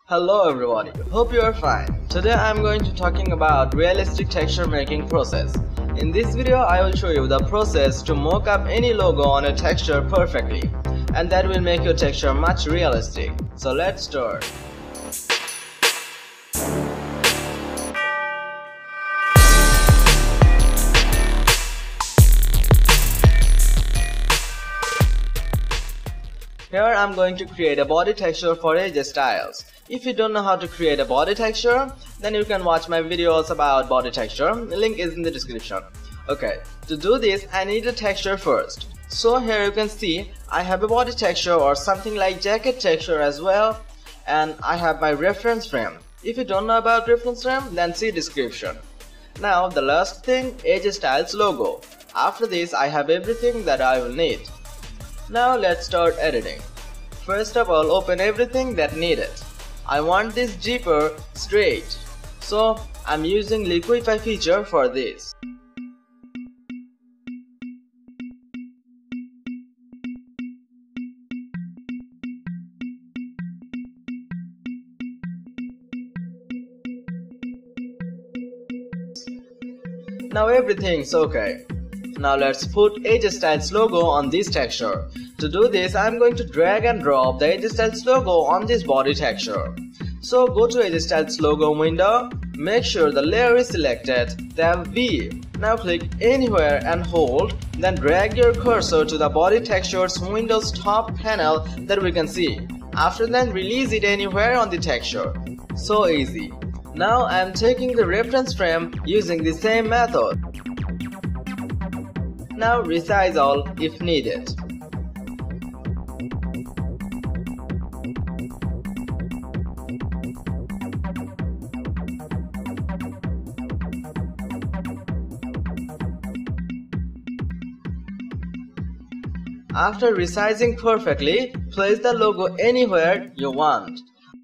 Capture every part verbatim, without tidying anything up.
Hello everybody, hope you are fine. Today I am going to talking about realistic texture making process. In this video I will show you the process to mock up any logo on a texture perfectly, and that will make your texture much realistic. So let's start. Here I am going to create a body texture for edge styles. If you don't know how to create a body texture, then you can watch my videos about body texture. The link is in the description. Okay, to do this I need a texture first. So here you can see I have a body texture or something like jacket texture as well, and I have my reference frame. If you don't know about reference frame, then see description. Now the last thing, edge styles logo. After this I have everything that I will need. Now let's start editing. First of all, open everything that needed. I want this zipper straight, so I'm using liquify feature for this. Now everything's okay. Now let's put edge styles logo on this texture. To do this, I'm going to drag and drop the edge styles logo on this body texture. So go to edge styles logo window, make sure the layer is selected, tab V. Now click anywhere and hold, then drag your cursor to the body texture's Windows top panel that we can see. After that, release it anywhere on the texture. So easy. Now I am taking the reference frame using the same method. Now resize all if needed. After resizing perfectly, place the logo anywhere you want.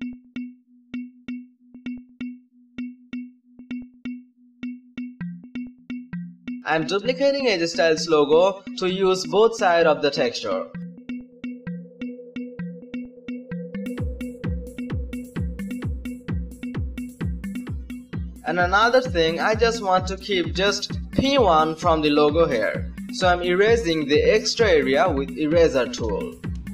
I am duplicating edge styles logo to use both sides of the texture. And another thing, I just want to keep just P one from the logo here. So I'm erasing the extra area with eraser tool.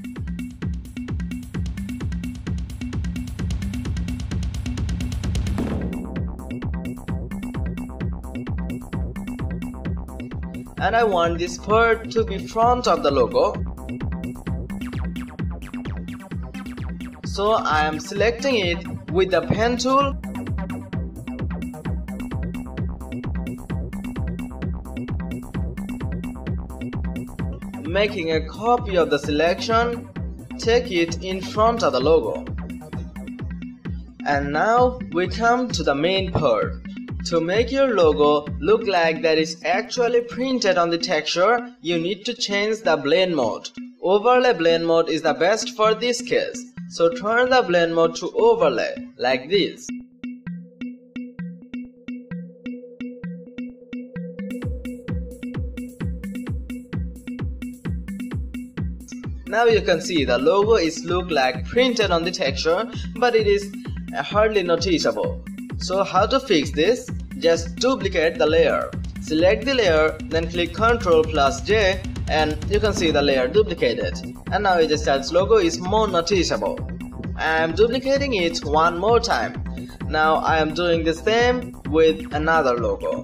And I want this part to be front of the logo. So I am selecting it with the pen tool. Making a copy of the selection, take it in front of the logo. And now we come to the main part. To make your logo look like that is actually printed on the texture, you need to change the blend mode. Overlay blend mode is the best for this case. So turn the blend mode to overlay, like this. Now you can see the logo is look like printed on the texture, but it is hardly noticeable. So how to fix this? Just duplicate the layer. Select the layer, then click control plus J, and you can see the layer duplicated. And now edge styles logo is more noticeable. I am duplicating it one more time. Now I am doing the same with another logo.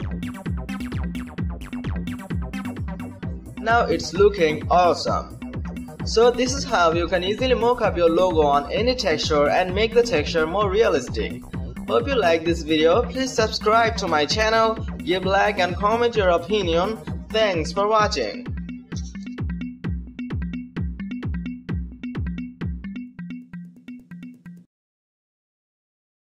Now it's looking awesome. So this is how you can easily mock up your logo on any texture and make the texture more realistic. Hope you like this video. Please subscribe to my channel, give like and comment your opinion. Thanks for watching.